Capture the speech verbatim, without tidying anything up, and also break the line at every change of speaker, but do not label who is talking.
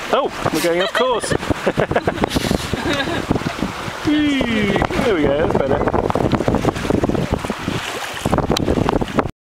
Oh, we're going off course. There we go, that's better.